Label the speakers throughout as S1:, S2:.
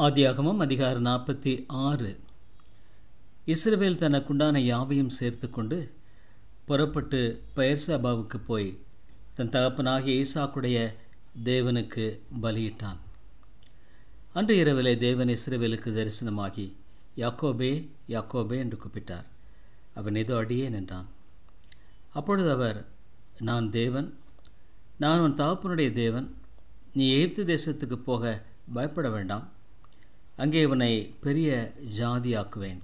S1: ஆதியாகமம் அதிகாரம் 46. இஸ்ரவேல் தனக்குண்டான யாவையும் சேர்த்து கொண்டு புறப்பட்டு பெயர்சபாவுக்கு போய் தன் தகப்பனாகிய ஈசாக்குடைய தேவனுக்கு பலியிட்டான். அன்று இரவிலே தேவன் இஸ்ரவேலுக்கு தரிசனமாகி, யாக்கோபே யாக்கோபே என்று கூப்பிட்டார். அவன் ஏதோ அடியேன் என்றான். அப்பொழுது அவர், நான் தேவன், நான் உன் தகப்பனுடைய தேவன். நீ எகிப்து தேசத்துக்கு போக பயப்பட வேண்டாம். அங்கே உன்னை பெரிய ஜாதியாக்குவேன்.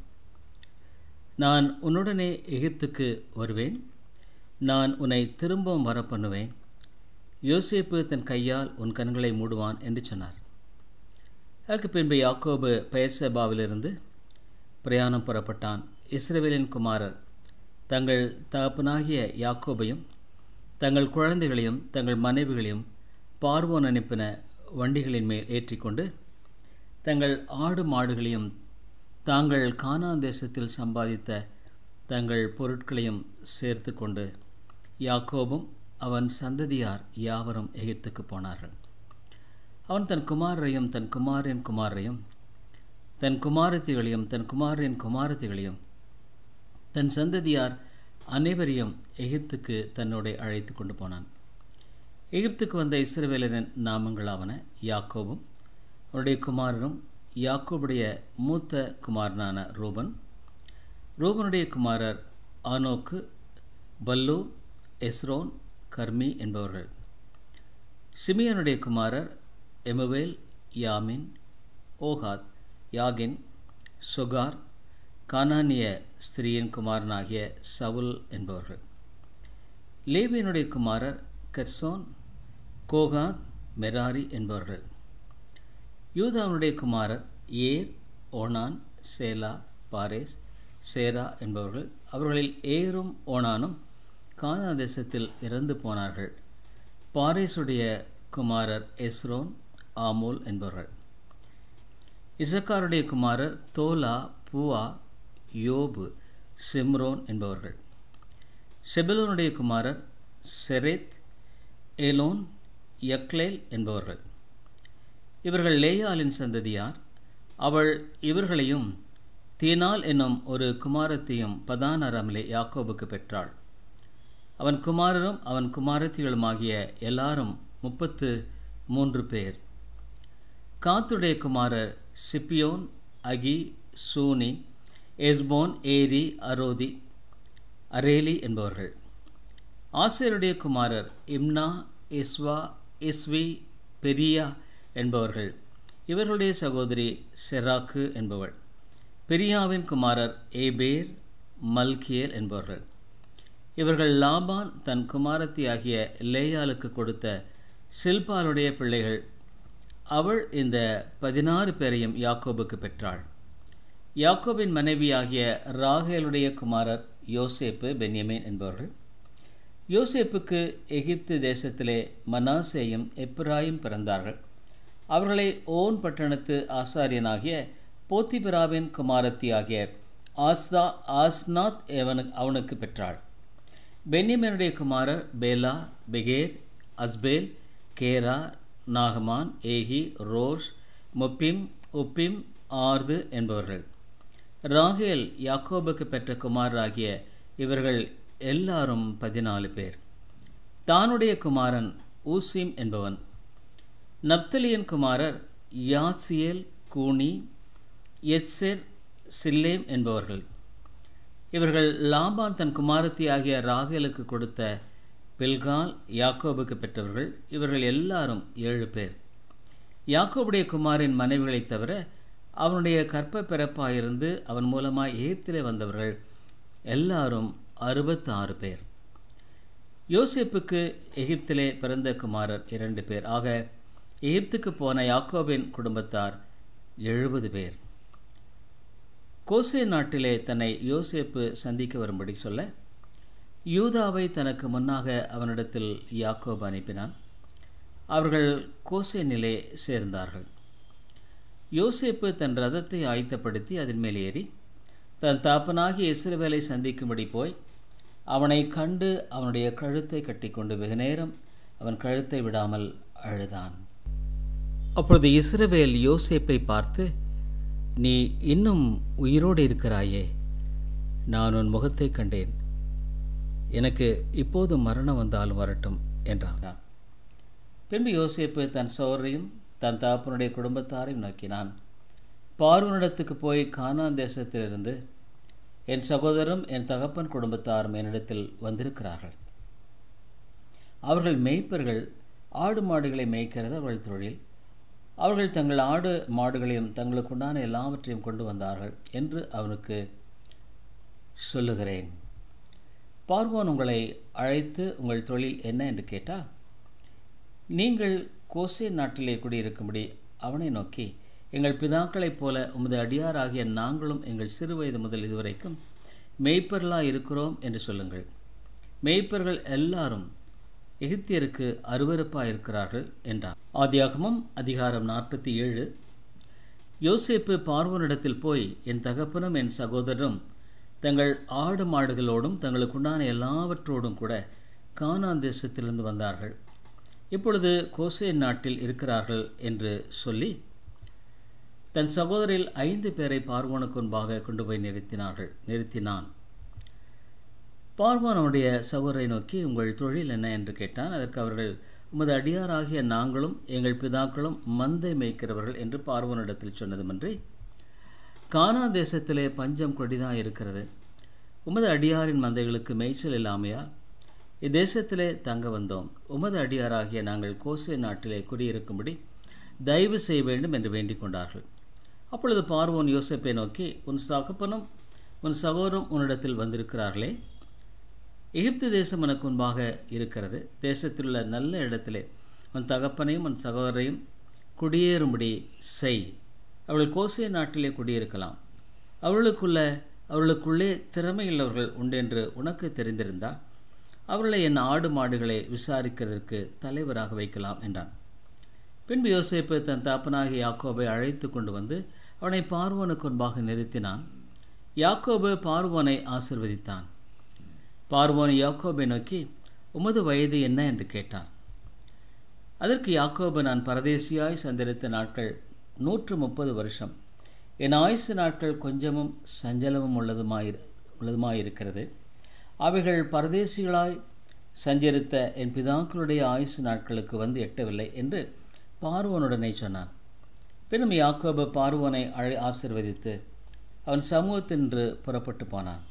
S1: நான் உன்னுடனே எகிப்துக்கு வருவேன். நான் உன்னை திரும்பவும் வர பண்ணுவேன். யோசேப்பு தன் கையால் உன் கண்களை மூடுவான் என்று சொன்னார். அதற்கு பின்பு யாக்கோபு பெயர்சபாவிலிருந்து பிரயாணம் புறப்பட்டான். இஸ்ரவேலின் குமாரர் தங்கள் தகப்பனாகிய யாக்கோபையும் தங்கள் குழந்தைகளையும் தங்கள் மனைவிகளையும் பார்வோன் அனுப்பின வண்டிகளின் மேல் ஏற்றிக்கொண்டு தங்கள் ஆடு மாடுகளையும் தாங்கள் கானான் தேசத்தில் சம்பாதித்த தங்கள் பொருட்களையும் சேர்த்து கொண்டு யாக்கோபும் அவன் சந்ததியார் யாவரும் எகிப்துக்கு போனார்கள். அவன் தன் குமாரரையும் தன் குமாரின் குமாரையும் தன் குமாரத்திகளையும் தன் குமாரின் குமாரத்திகளையும் தன் சந்ததியார் அனைவரையும் எகிப்துக்கு தன்னோடு அழைத்து கொண்டு போனான். எகிப்துக்கு வந்த இஸ்ரவேலரின் நாமங்களாவன: யாக்கோபும் அவருடைய குமாரரும், யாக்கோபுடைய மூத்த குமாரனான ரூபன், ரூபனுடைய குமாரர் ஆனோக்கு, பல்லு, எஸ்ரோன், கர்மி என்பவர்கள். சிமியோனுடைய குமாரர் எமுவேல், யாமின், ஓகாத், யாகின், சொகார், கானானிய ஸ்திரீயின் குமாரனாகிய சவுல் என்பவர்கள். லேவியனுடைய குமாரர் கெர்சோன், கோகாத், மெராரி என்பவர்கள். யூதாவுடைய குமாரர் ஏர், ஓனான், சேலா, பாரேஸ், சேரா என்பவர்கள். அவர்களில் ஏரும் ஓனானும் கானான் தேசத்தில் இறந்து போனார்கள். பாரேசுடைய குமாரர் எஸ்ரோன், ஆமூல் என்பவர்கள். இசக்காருடைய குமாரர் தோலா, பூவா, யோபு, சிம்ரோன் என்பவர்கள். செபுலோனுடைய குமாரர் செரேத், ஏலோன், யக்லேல் என்பவர்கள். இவர்கள் லேயாளின் சந்ததியார். அவள் இவர்களையும் தீனால் என்னும் ஒரு குமாரத்தையும் பதான் அராமிலே யாக்கோபுக்கு பெற்றாள். அவன் குமாரரும் அவன் குமாரத்திகளுமாகிய எல்லாரும் 33 பேர். காத்துடைய குமாரர் சிப்பியோன், அகி, சூனி, எஸ்போன், ஏரி, அரோதி, அரேலி என்பவர்கள். ஆசேருடைய குமாரர் இம்னா, இஸ்வா, இஸ்வி, பெரியா என்பவர்கள். இவர்களுடைய சகோதரி செராக்கு என்பவள். பெரியாவின் குமாரர் ஏபேர், மல்கியேல் என்பவர்கள். இவர்கள் லாபான் தன் குமாரத்தியாகிய லேயாளுக்கு கொடுத்த சில்பாளுடைய பிள்ளைகள். அவள் இந்த 16 பேரையும் யாக்கோபுக்கு பெற்றாள். யாக்கோபின் மனைவியாகிய ராகேலுடைய குமாரர் யோசேப்பு, பென்யமீன் என்பவர்கள். யோசேப்புக்கு எகிப்து தேசத்திலே மனாசேயும் எப்பிராயும் பிறந்தார்கள். அவர்களை ஓன் பட்டணத்து ஆசாரியனாகிய போத்திபிராவின் குமாரத்தியாகிய ஆஸ்நாத் அவனுக்கு பெற்றாள். பென்யமீனுடைய குமாரர் பேலா, பெகேர், அஸ்பேல், கேரா, நாகமான், ஏகி, ரோஷ், முப்பிம், உப்பிம், ஆர்து என்பவர்கள். ராகேல் யாக்கோபுக்கு பெற்ற குமாரராகிய இவர்கள் எல்லாரும் 14 பேர். தானுடைய குமாரன் ஊசிம் என்பவன். நப்தலியின் குமாரர் யாத்சியேல், கூனி, எத்செர், சில்லேம் என்பவர்கள். இவர்கள் லாபான் தன் குமாரத்தியாகிய ராகேலுக்கு கொடுத்த பில்கால் யாக்கோபுக்கு பெற்றவர்கள். இவர்கள் எல்லாரும் 7 பேர். யாக்கோபுடைய குமாரின் மனைவிகளைத் தவிர அவனுடைய கற்ப பிறப்பாயிருந்து அவன் மூலமாய் எகிப்திலே வந்தவர்கள் எல்லாரும் 66 பேர். யோசேப்புக்கு எகிப்திலே பிறந்த குமாரர் 2 பேர். ஆக எகிப்துக்கு போன யாக்கோபின் குடும்பத்தார் 70 பேர். கோசே நாட்டிலே தன்னை யோசேப்பு சந்திக்க வரும்படி சொல்ல யூதாவை தனக்கு முன்னாக அவனிடத்தில் யாக்கோபு அனுப்பினான். அவர்கள் கோசேனிலே சேர்ந்தார்கள். யோசேப்பு தன் ரதத்தை ஆயத்தப்படுத்தி அதன் மேல் ஏறி தன் தாப்பனாகிய இஸ்ரவேலை சந்திக்கும்படி போய் அவனை கண்டு அவனுடைய கழுத்தை கட்டிக்கொண்டு வெகுநேரம் அவன் கழுத்தை விடாமல் அழுதான். அப்பொழுது இஸ்ரவேல் யோசேப்பை பார்த்து, நீ இன்னும் உயிரோடு இருக்கிறாயே, நான் உன் முகத்தை கண்டேன், எனக்கு இப்போது மரணம் வந்தாலும் வரட்டும் என்றான். பின்பு யோசேப்பு தன் சகோதரையும் தன் தகப்பனுடைய குடும்பத்தாரையும் நோக்கினான். பார்வோனிடத்துக்கு போய் கானான் தேசத்திலிருந்து என் சகோதரரும் என் தகப்பன் குடும்பத்தாரும் என்னிடத்தில் வந்திருக்கிறார்கள். அவர்கள் மேய்ப்பர்கள், ஆடு மாடுகளை மேய்க்கிறது அவர்கள் தொழில். அவர்கள் தங்கள் ஆடு மாடுகளையும் தங்களுக்குண்டான எல்லாவற்றையும் கொண்டு வந்தார்கள் என்று அவனுக்கு சொல்லுகிறேன். பார்வோன் உங்களை அழைத்து உங்கள் தொழில் என்ன என்று கேட்டால், நீங்கள் கோசேன் நாட்டிலே குடியிருக்கும்படி அவனை நோக்கி, எங்கள் பிதாக்களைப் போல உமது அடியாராகிய நாங்களும் எங்கள் சிறு வயது முதல் இதுவரைக்கும் மேய்ப்பர்களாக இருக்கிறோம் என்று சொல்லுங்கள். மேய்ப்பர்கள் எல்லாரும் எகிப்தியருக்கு அருவருப்பாக இருக்கிறார்கள் என்றார். ஆதியாகமம் அதிகாரம் 47. யோசேப்பு பார்வோனிடத்தில் போய், என் தகப்பனும் என் சகோதரரும் தங்கள் ஆடு மாடுகளோடும் தங்களுக்குண்டான எல்லாவற்றோடும் கூட கானான் தேசத்திலிருந்து வந்தார்கள். இப்பொழுது கோசேன் நாட்டில் இருக்கிறார்கள் என்று சொல்லி தன் சகோதரில் 5 பேரை பார்வோனுக்கு முன்பாக கொண்டு போய் நிறுத்தினான். பார்வோன் அவனுடைய சகோதரை நோக்கி, உங்கள் தொழில் என்ன என்று கேட்டான். அதற்கு அவர்கள், உமது அடியாராகிய நாங்களும் எங்கள் பிதாக்களும் மந்தை மேய்க்கிறவர்கள் என்று பார்வோனிடத்தில் சொன்னதுமன்றி, கானான் தேசத்திலே பஞ்சம் கொடிதான் இருக்கிறது, உமது அடியாரின் மந்தைகளுக்கு மேய்ச்சல் இல்லாமையால் இத்தேசத்திலே தங்க வந்தோம். உமது அடியாராகிய நாங்கள் கோசே நாட்டிலே குடியிருக்கும்படி தயவு செய்ய வேண்டும் என்று வேண்டிக் கொண்டார்கள். அப்பொழுது பார்வோன் யோசேப்பை நோக்கி, உன் தகப்பனும் உன் சகோதரரும் உன்னிடத்தில் வந்திருக்கிறார்களே, எகிப்து தேசம் எனக்கு முன்பாக இருக்கிறது. தேசத்திலுள்ள நல்ல இடத்திலே உன் தகப்பனையும் உன் சகோதரையும் குடியேறும்படி செய். அவர்கள் கோசே நாட்டிலே குடியிருக்கலாம். அவர்களுக்குள்ளே திறமையுள்ளவர்கள் உண்டென்று உனக்கு தெரிந்திருந்தால் அவர்களை என் ஆடு மாடுகளை விசாரிக்கிறதற்கு தலைவராக வைக்கலாம் என்றான். பின்பு யோசேப்பு தன் தகப்பனாகிய யாக்கோபை அழைத்து கொண்டு வந்து அவனை பார்வோனுக்கு முன்பாக நிறுத்தினான். யாக்கோபு பார்வோனை ஆசீர்வதித்தான். பார்வோன் யாக்கோபை நோக்கி, உமது வயது என்ன என்று கேட்டான். அதற்கு யாக்கோபு, நான் பரதேசியாய் சந்தரித்த நாட்கள் 130 வருஷம். என் ஆயுசு நாட்கள் கொஞ்சமும் சஞ்சலமும் உள்ளதுமாயிருக்கிறது. அவைகள் பரதேசிகளாய் சஞ்சரித்த என் பிதாக்களுடைய ஆயுசு நாட்களுக்கு வந்து எட்டவில்லை என்று பார்வோனுடனே சொன்னான். பின்னும் யாக்கோபு பார்வோனை ஆசீர்வதித்து அவன் சமூகத்தின்று புறப்பட்டு போனான்.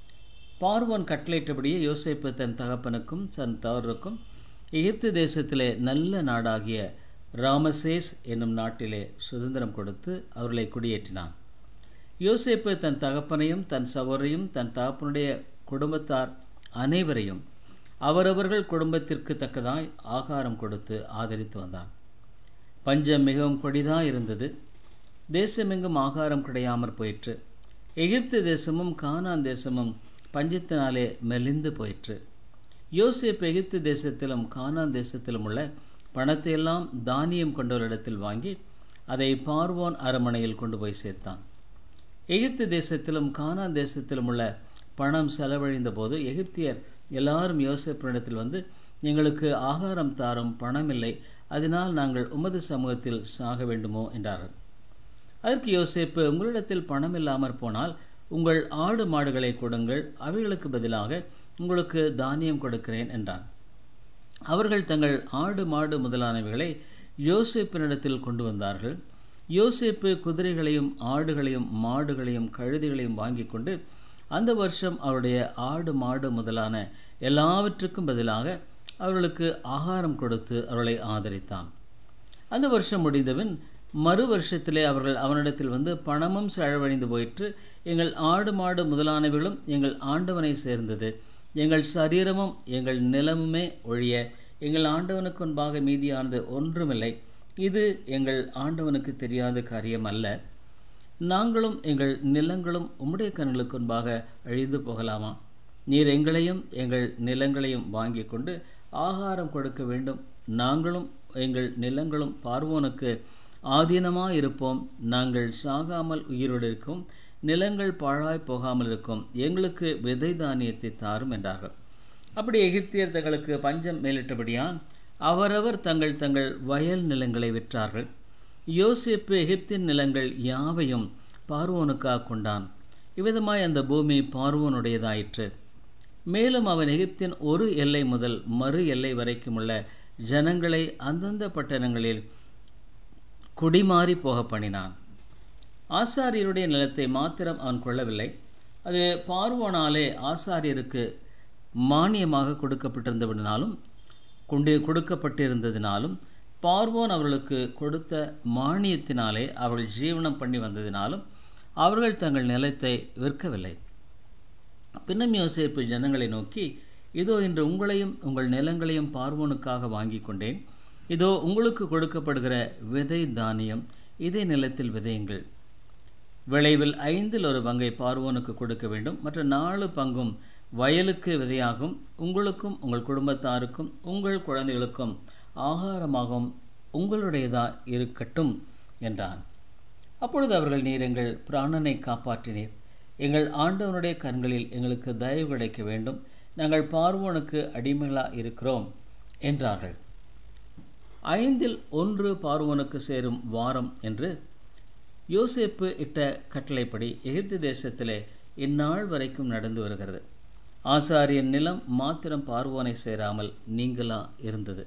S1: பார்வோன் கட்டளையிட்டபடியே யோசேப்பு தன் தகப்பனுக்கும் தன் தவறுக்கும் எகிப்து தேசத்திலே நல்ல நாடாகிய ராமசேஸ் என்னும் நாட்டிலே சுதந்திரம் கொடுத்து அவர்களை குடியேற்றினான். யோசேப்பு தன் தகப்பனையும் தன் சகோதரையும் தன் தகப்பனுடைய குடும்பத்தார் அனைவரையும் அவரவர்கள் குடும்பத்திற்கு தக்கதாய் ஆகாரம் கொடுத்து ஆதரித்து வந்தான். பஞ்சம் மிகவும் கொடிதாக இருந்தது. தேசமெங்கும் ஆகாரம் கிடையாமற் போயிற்று. எகிப்து தேசமும் கானான் தேசமும் பஞ்சத்தினாலே மெலிந்து போயிற்று. யோசேப்பு எகிப்து தேசத்திலும் கானான் தேசத்திலும் உள்ள பணத்தையெல்லாம் தானியம் கொண்டவரிடத்தில் வாங்கி அதை பார்வோன் அரண்மனையில் கொண்டு போய் சேர்த்தான். எகிப்து தேசத்திலும் கானான் தேசத்திலும் உள்ள பணம் செலவழிந்த போது எகிப்தியர் எல்லாரும் யோசேப்பினிடத்தில் வந்து, எங்களுக்கு ஆகாரம் தாரும், பணமில்லை, அதனால் நாங்கள் உமது சமூகத்தில் சாக வேண்டுமோ என்றார்கள். அதற்கு யோசேப்பு, உங்களிடத்தில் பணம் இல்லாமற் போனால் உங்கள் ஆடு மாடுகளை கொடுங்கள், அவைகளுக்கு பதிலாக உங்களுக்கு தானியம் கொடுக்கிறேன் என்றான். அவர்கள் தங்கள் ஆடு மாடு முதலானவைகளை யோசேப்பினிடத்தில் கொண்டு வந்தார்கள். யோசேப்பு குதிரைகளையும் ஆடுகளையும் மாடுகளையும் கழுதைகளையும் வாங்கி கொண்டு அந்த வருஷம் அவருடைய ஆடு மாடு முதலான எல்லாவற்றுக்கும் பதிலாக அவர்களுக்கு ஆகாரம் கொடுத்து அவர்களை ஆதரித்தான். அந்த வருஷம் முடிந்தபின் மறு வருஷத்திலே அவர்கள் அவனிடத்தில் வந்து, பணமும் செலவழிந்து போயிற்று, எங்கள் ஆடு மாடு முதலானவைகளும் எங்கள் ஆண்டவனை சேர்ந்தது, எங்கள் சரீரமும் எங்கள் நிலமுமே ஒழிய எங்கள் ஆண்டவனுக்கு முன்பாக மீதியானது ஒன்றுமில்லை. இது எங்கள் ஆண்டவனுக்கு தெரியாத காரியம் அல்ல. நாங்களும் எங்கள் நிலங்களும் உம்முடைய கண்களுக்கு முன்பாக அழிந்து போகலாமா? நீர் எங்களையும் எங்கள் நிலங்களையும் வாங்கி கொண்டு ஆகாரம் கொடுக்க வேண்டும். நாங்களும் எங்கள் நிலங்களும் பார்வோனுக்கு ஆதீனமாக இருப்போம். நாங்கள் சாகாமல் உயிரோடு இருக்கும், நிலங்கள் பாழாய் போகாமல் இருக்கும். எங்களுக்கு விதை தானியத்தை தாரும் என்றார்கள். அப்படி எகிப்தியர் தங்களுக்கு பஞ்சம் மேலிட்டபடியால் அவரவர் தங்கள் தங்கள் வயல் நிலங்களை விற்றார்கள். யோசேப்பு எகிப்தின் நிலங்கள் யாவையும் பார்வோனுக்காக கொண்டான். இவ்விதமாய் அந்த பூமி பார்வோனுடையதாயிற்று. மேலும் அவன் எகிப்தின் ஒரு எல்லை முதல் மறு எல்லை வரைக்கும் உள்ள ஜனங்களை அந்தந்த பட்டணங்களில் குடிமாறி போக பண்ணினான். ஆசாரியருடைய நிலத்தை மாத்திரம் அவன் கொள்ளவில்லை. அது பார்வோனாலே ஆசாரியருக்கு மானியமாக கொடுக்கப்பட்டிருந்ததினாலும் பார்வோன் அவர்களுக்கு கொடுத்த மானியத்தினாலே அவர்கள் ஜீவனம் பண்ணி வந்ததினாலும் அவர்கள் தங்கள் நிலத்தை விற்கவில்லை. பின்னும் யோசேப்பு ஜனங்களை நோக்கி, இதோ இன்று உங்களையும் உங்கள் நிலங்களையும் பார்வோனுக்காக வாங்கி கொண்டேன். இதோ உங்களுக்கு கொடுக்கப்படுகிற விதை தானியம் இதே நிலத்தில் விதையுங்கள். விளைவில் 1/5 பங்கை பார்வோனுக்கு கொடுக்க வேண்டும். மற்ற 4 பங்கும் வயலுக்கு விதையாகும். உங்களுக்கும் உங்கள் குடும்பத்தாருக்கும் உங்கள் குழந்தைகளுக்கும் ஆகாரமாகவும் உங்களுடையதா இருக்கட்டும் என்றான். அப்பொழுது அவர்கள், நீர் எங்கள் பிராணனை காப்பாற்றினீர். எங்கள் ஆண்டவனுடைய கண்களில் எங்களுக்கு தயவு கிடைக்க வேண்டும். நாங்கள் பார்வோனுக்கு அடிமைகளாக இருக்கிறோம் என்றார்கள். 1/5 பார்வோனுக்கு சேரும் வாரம் என்று யோசேப்பு இட்ட கட்டளைப்படி எகிப்து தேசத்திலே இந்நாள் வரைக்கும் நடந்து வருகிறது. ஆசாரியன் நிலம் மாத்திரம் பார்வோனை சேராமல் நீங்களா இருந்தது.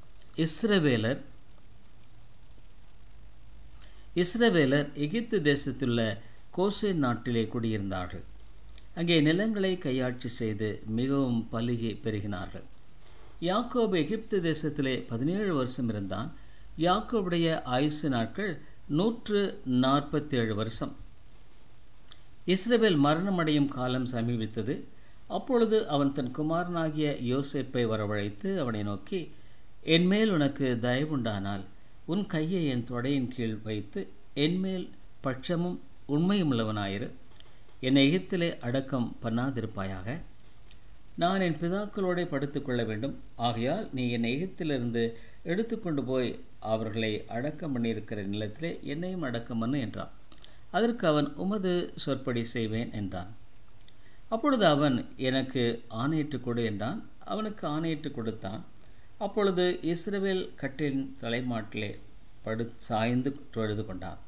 S1: இஸ்ரவேலர் எகிப்து தேசத்துள்ள கோசேன் நாட்டிலே குடியிருந்தார்கள். அங்கே நிலங்களை கையாட்சி செய்து மிகவும் பலுகி பெருகினார்கள். யாக்கோபு எகிப்து தேசத்திலே 17 வருஷம் இருந்தான். யாக்கோபுடைய ஆயுசு நாட்கள் 147 வருஷம். இஸ்ரவேல் மரணமடையும் காலம் சமீபித்தது. அப்பொழுது அவன் தன் குமாரனாகிய யோசேப்பை வரவழைத்து அவனை நோக்கி, என்மேல் உனக்கு தயவுண்டானால் உன் கையை என் தொடையின் கீழ் வைத்து என்மேல் பட்சமும் உண்மையும் உள்ளவனாயிரு. என்னை எகிப்திலே அடக்கம் பண்ணாதிருப்பாயாக. நான் என் பிதாக்களோடு படுத்துக்கொள்ள வேண்டும். ஆகையால் நீ என்னை எகிப்திலிருந்து எடுத்துக்கொண்டு போய் அவர்களை அடக்கம் பண்ணியிருக்கிற நிலத்திலே என்னையும் அடக்கம் பண்ணு என்றான். அதற்கு அவன், உமது சொற்படி செய்வேன் என்றான். அப்பொழுது அவன், எனக்கு ஆணையிட்டு கொடு என்றான். அவனுக்கு ஆணையிட்டு கொடுத்தான். அப்பொழுது இஸ்ரவேல் கட்டிலின் தலைமாட்டிலே சாய்ந்து தொழுது கொண்டான்.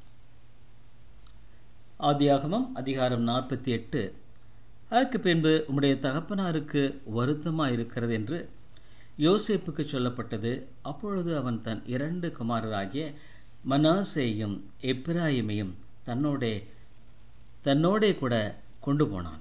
S1: ஆதியாகமம் அதிகாரம் 48. அதற்கு பின்பு உம்முடைய தகப்பனாருக்கு வருத்தமாக இருக்கிறது என்று யோசேப்புக்கு சொல்லப்பட்டது. அப்பொழுது அவன் தன் 2 குமாரராகிய மனாசேயையும் எப்பிராயிமையும் தன்னோடே கூட கொண்டு போனான்.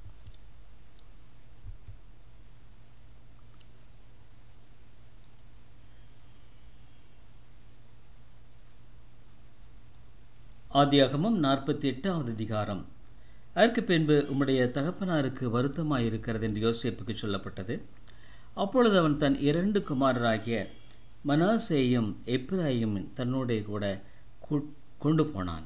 S1: ஆதியாகமம் 48 அதிகாரம். அதற்கு பின்பு உம்முடைய தகப்பனாருக்கு வருத்தமாக இருக்கிறது என்று யோசேப்புக்கு சொல்லப்பட்டது. அப்பொழுது அவன் தன் 2 குமாரராகிய மனாசேயும் எப்பிராயும் தன்னோடே கூட கொண்டு போனான்.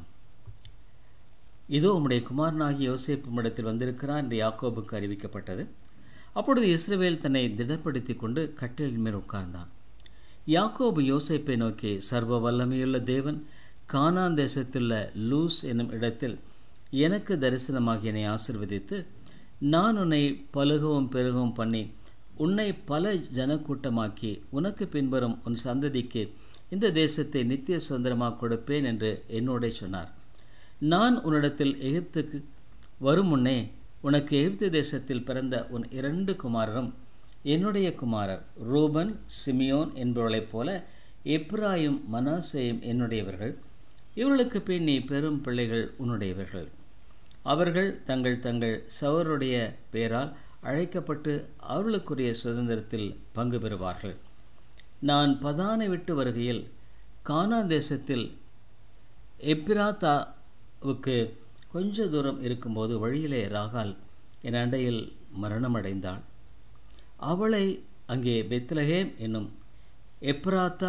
S1: இதோ உம்முடைய குமாரனாகிய யோசேப்பு உம்மிடத்தில் வந்திருக்கிறான் என்று யாக்கோபுக்கு அறிவிக்கப்பட்டது. அப்பொழுது இஸ்ரவேல் தன்னை திடப்படுத்தி கொண்டு கட்டிலின் மேல் உட்கார்ந்தான். யாக்கோபு யோசேப்பை நோக்கி, சர்வ வல்லமையுள்ள தேவன் கானான் தேசத்துள்ள லூஸ் என்னும் இடத்தில் எனக்கு தரிசனமாகி என்னை ஆசீர்வதித்து, நான் உன்னை பலுகவும் பெருகவும் பண்ணி உன்னை பல ஜனக்கூட்டமாக்கி உனக்கு பின்வரும் உன் சந்ததிக்கு இந்த தேசத்தை நித்திய சுதந்திரமாக கொடுப்பேன் என்று என்னோட சொன்னார். நான் உன்னிடத்தில் எகிப்துக்கு வரும் முன்னே உனக்கு எகிப்து தேசத்தில் பிறந்த உன் 2 குமாரரும் என்னுடைய குமாரர் ரூபன் சிமியோன் என்பவர்களைப் போல எப்ராயும் மனாசேயும் என்னுடையவர்கள். இவர்களுக்கு பின் நீ பெரும் பிள்ளைகள் உன்னுடையவர்கள். அவர்கள் தங்கள் சகோதரருடைய பெயரால் அழைக்கப்பட்டு அவர்களுக்குரிய சுதந்திரத்தில் பங்கு பெறுவார்கள். நான் பதானை விட்டு வருகையில் கானான் தேசத்தில் எப்பிராத்தாவுக்கு கொஞ்ச தூரம் இருக்கும்போது வழியிலே ராகால் என் அண்டையில் மரணமடைந்தாள். அவளை அங்கே பெத்லகேம் என்னும் எப்ராத்தா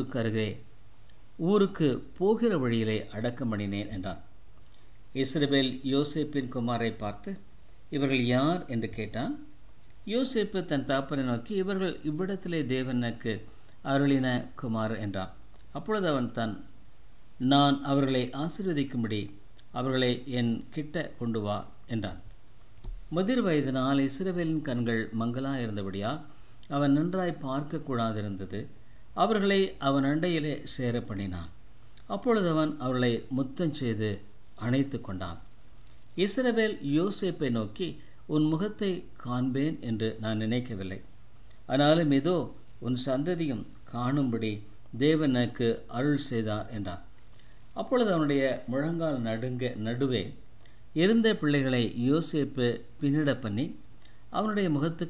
S1: ஊருக்கு போகிற வழியிலே அடக்கம் பண்ணினேன் என்றான். இஸ்ரவேல் யோசேப்பின் குமாரை பார்த்து, இவர்கள் யார் என்று கேட்டான். யோசேப்பு தன் தகப்பனை நோக்கி, இவர்கள் இவ்விடத்திலே தேவனுக்கு அருளின குமார் என்றான். அப்பொழுது அவன் நான் அவர்களை ஆசீர்வதிக்கும்படி அவர்களை என் கிட்ட கொண்டு வா என்றான். முதிர் வயதினால் இஸ்ரவேலின் கண்கள் மங்கலாக இருந்தபடியால் அவன் நன்றாய் பார்க்கக்கூடாதிருந்தது. அவர்களை அவன் அண்டையிலே சேர பண்ணினான். அப்பொழுது அவன் அவர்களை முத்தம் செய்து அணைத்து கொண்டான். இஸ்ரவேல் யோசேப்பை நோக்கி, உன் முகத்தை காண்பேன் என்று நான் நினைக்கவில்லை. ஆனாலும் இதோ உன் சந்ததியும் காணும்படி தேவன் எனக்கு அருள் செய்தார் என்றான். அப்பொழுது அவனுடைய முழங்கால் நடுவே இருந்த பிள்ளைகளை யோசேப்பு பின்னிட பண்ணி அவனுடைய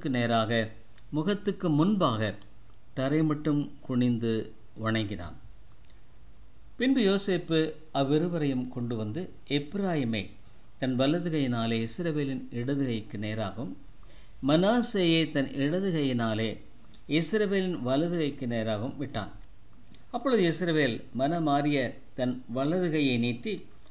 S1: முகத்துக்கு முன்பாக தரை மட்டும் குனிந்து வணங்கினான். பின்பு யோசேப்பு அவ்விருவரையும் கொண்டு வந்து எப்பிராயிமை தன் வலதுகையினாலே இஸ்ரவேலின் இடதுகைக்கு நேராகவும் மனாசேயை தன் இடதுகையினாலே இஸ்ரவேலின் வலதுகைக்கு நேராகவும் விட்டான். அப்பொழுது இஸ்ரவேல் மனமாறிய தன் வலதுகையை நீட்டி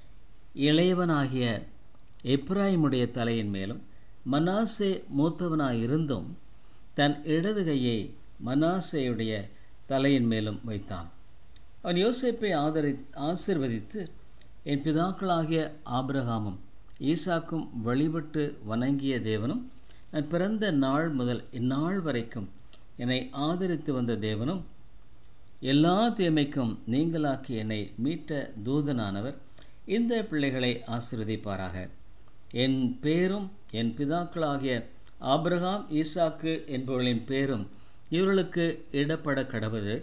S1: இளையவனாகிய எப்பிராயிமுடைய தலையின் மேலும் மனாசே மூத்தவனாயிருந்தும் தன் இடதுகையை மனாசேயுடைய தலையின் மேலும் வைத்தான். அவன் யோசேப்பை ஆசீர்வதித்து, என் பிதாக்களாகிய ஆபிரகாமும் ஈசாக்கும் வழிபட்டு வணங்கிய தேவனும் நான் பிறந்த நாள் முதல் இந்நாள் வரைக்கும் என்னை ஆதரித்து வந்த தேவனும் எல்லா தீமைக்கும் நீங்களாக்கி என்னை மீட்ட தூதனானவர் இந்த பிள்ளைகளை ஆசீர்வதிப்பாராக. என் பேரும் என் பிதாக்களாகிய ஆபிரகாம் ஈசாக்கு என்பவர்களின் பேரும் இவர்களுக்கு இடப்பட கடவது,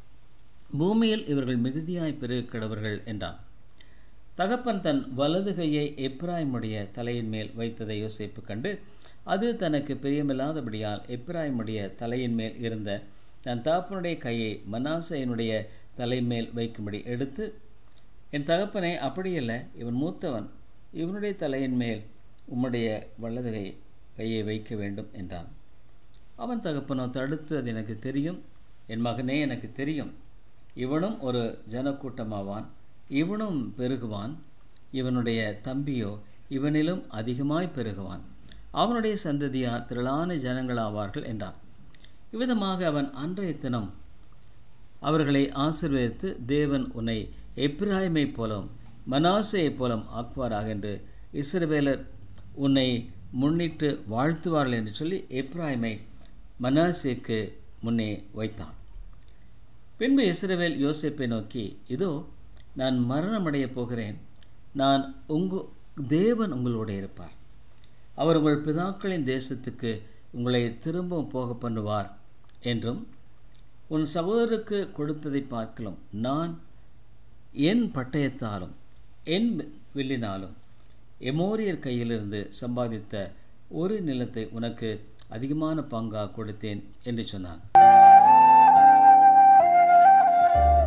S1: பூமியில் இவர்கள் மிகுதியாய் பெருக கடவர்கள் என்றான். தகப்பன் தன் வலதுகையை எப்பிராயிமுடைய தலையின் மேல் வைத்ததை யோசேப்பு கண்டு, அது தனக்கு பிரியமில்லாதபடியால் எப்பிராயிமுடைய தலையின் மேல் இருந்த தன் தகப்பனுடைய கையை மனாசேயினுடைய தலைமேல் வைக்கும்படி எடுத்து, என் தகப்பனை அப்படியல்ல, இவன் மூத்தவன், இவனுடைய தலையின் மேல் உம்முடைய வலதுகை கையை வைக்க வேண்டும் என்றான். அவன் தகப்பனோ தடுத்து, அது எனக்கு தெரியும், என் மகனே, எனக்கு தெரியும், இவனும் ஒரு ஜனக்கூட்டமாவான், இவனும் பெருகுவான், இவனுடைய தம்பியோ இவனிலும் அதிகமாய் பெருகுவான், அவனுடைய சந்ததியார் திரளான ஜனங்களாவார்கள் என்றான். இவ்விதமாக அவன் அன்றைய தினம் அவர்களை ஆசீர்வதித்து, தேவன் உன்னை எப்பிராயிமை போலும் மனாசேயை போலும் ஆக்குவாராக என்று இஸ்ரவேலர் உன்னை முன்னிட்டு வாழ்த்துவார்கள் என்று சொல்லி எப்பிராயிமை மனாசேக்கு முன்னே வைத்தான். பின்பு இஸ்ரவேல் யோசேப்பை நோக்கி, இதோ நான் மரணமடைய போகிறேன், தேவன் உங்களோடு இருப்பார், அவர் உங்கள் பிதாக்களின் தேசத்துக்கு உங்களை திரும்பவும் போக பண்ணுவார் என்றும், உன் சகோதரருக்கு கொடுத்ததை பார்க்கலாம், நான் என் பட்டயத்தாலும் என் வில்லினாலும் எமோரியர் கையிலிருந்து சம்பாதித்த ஒரு நிலத்தை உனக்கு அதிகமான பங்காக கொடுத்தேன் என்று சொன்னான்.